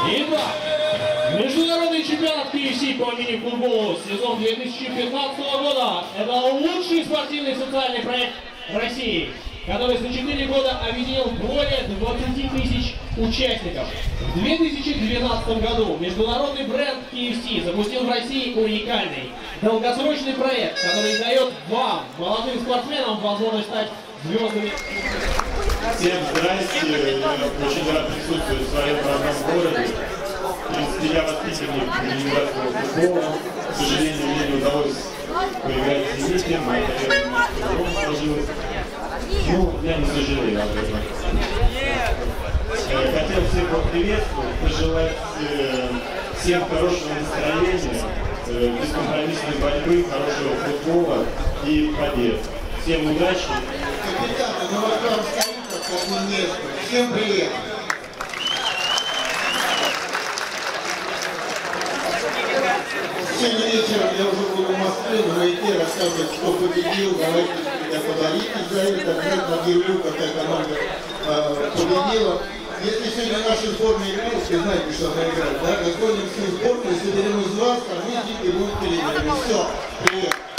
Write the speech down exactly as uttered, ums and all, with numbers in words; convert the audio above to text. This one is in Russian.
Итак, международный чемпионат пи эф си по мини-футболу сезон две тысячи пятнадцатого года – это лучший спортивный социальный проект России, который за четыре года объединил более двадцати тысяч участников. В две тысячи двенадцатом году международный бренд пи эф си запустил в России уникальный долгосрочный проект, который дает вам, молодым спортсменам, возможность стать звездами. Всем здрасте, я очень рад присутствовать в своем родном городе. В принципе, я воспитанник ленинградского футбола. К сожалению, мне не удалось поиграть в «Зените», моя карьера немножко сложилась. Ну, я не сожалею об этом. Хотел всех поприветствовать, пожелать э, всем хорошего настроения, э, бескомпромиссной борьбы, хорошего футбола и побед. Всем удачи! Капитаны, ну вот вам скажу, как одно место. Всем привет! Сегодня вечером я уже буду в Москве, в Москве рассказывать, кто победил. Давайте меня подарите за это. Обязательно объявлю, какая команда э, победила. Если сегодня наша сборная играет, вы знаете, что она играет, да? Готовим всю сборную, соберем из вас, а мы и будем переигрывать. Все, привет!